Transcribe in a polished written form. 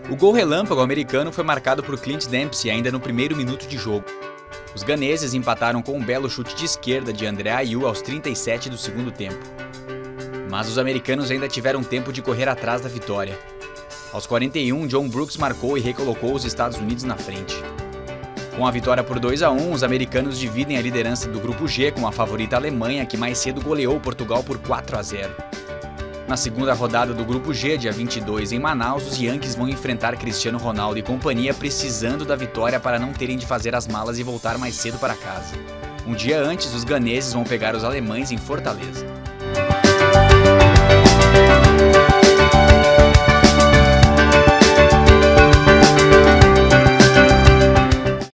O gol relâmpago americano foi marcado por Clint Dempsey ainda no primeiro minuto de jogo. Os ganeses empataram com um belo chute de esquerda de André Ayew aos 37 do segundo tempo. Mas os americanos ainda tiveram tempo de correr atrás da vitória. Aos 41, John Brooks marcou e recolocou os Estados Unidos na frente. Com a vitória por 2-1, os americanos dividem a liderança do Grupo G com a favorita Alemanha, que mais cedo goleou Portugal por 4-0. Na segunda rodada do Grupo G, dia 22, em Manaus, os Yankees vão enfrentar Cristiano Ronaldo e companhia, precisando da vitória para não terem de fazer as malas e voltar mais cedo para casa. Um dia antes, os ganeses vão pegar os alemães em Fortaleza.